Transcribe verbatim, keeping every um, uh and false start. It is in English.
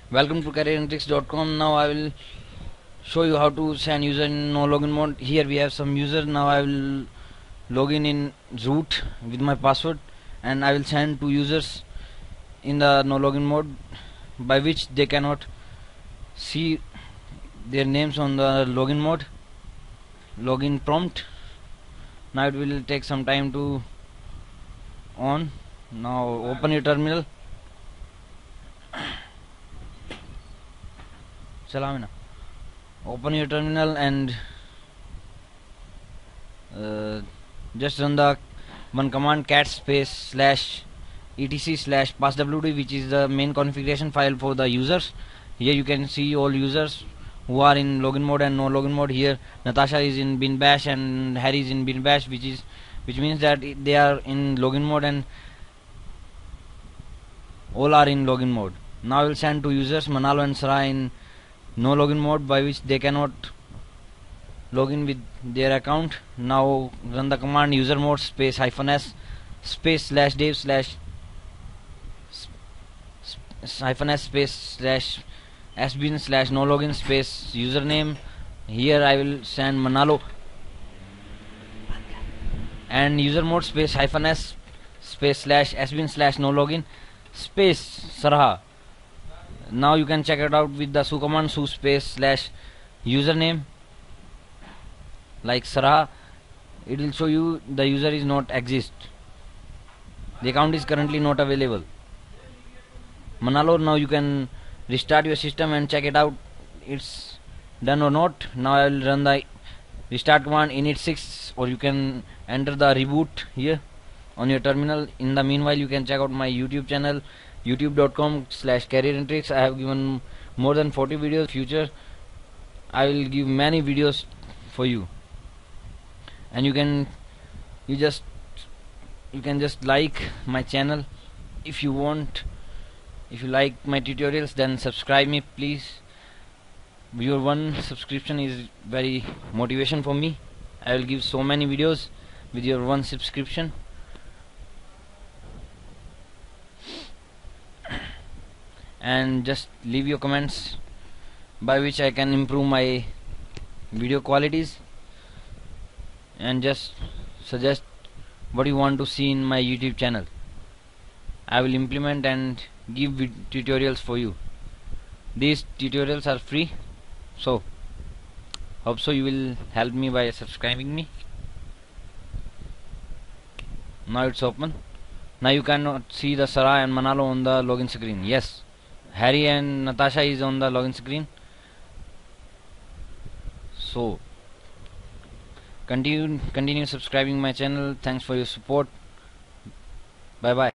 Welcome to career analytics dot com. Now I will show you how to send user in no login mode. Here we have some user. Now I will log in in root with my password, and I will send two users in the no login mode, by which they cannot see their names on the login mode login prompt. Now it will take some time to on. Now open your terminal. Salamina. Open your terminal and uh, just run the one command cat space slash etc slash passwd, which is the main configuration file for the users. Here you can see all users who are in login mode and no login mode. Here Natasha is in bin bash and Harry is in bin bash, which is which means that they are in login mode and all are in login mode. Now I will send two users, Manalo and Sarah, in no login mode, by which they cannot log in with their account. Now run the command user mode space hyphen s space slash dev slash hyphen s space slash sbin slash no login space username. Here I will send Manalo, and user mode space hyphen s space slash sbin slash no login space Sarah. Now you can check it out with the su command, su space slash username like Sarah. It will show you the user is not exist. The account is currently not available. Manalo, now you can restart your system and check it out it's done or not. Now I will run the restart command init six, or you can enter the reboot here on your terminal. In the meanwhile, you can check out my YouTube channel, youtube dot com slash career analytics. I have given more than forty videos. Future I will give many videos for you, and you can you just you can just like my channel if you want. If you like my tutorials, then subscribe me please. Your one subscription is very motivation for me. I will give so many videos with your one subscription. And just leave your comments, by which I can improve my video qualities, and just suggest what you want to see in my YouTube channel. I will implement and give tutorials for you. These tutorials are free, so hope so you will help me by subscribing me. Now it's open. Now you cannot see the Sarah and Manalo on the login screen. Yes, Harry and Natasha is on the login screen. So continue continue subscribing my channel. Thanks for your support. Bye bye.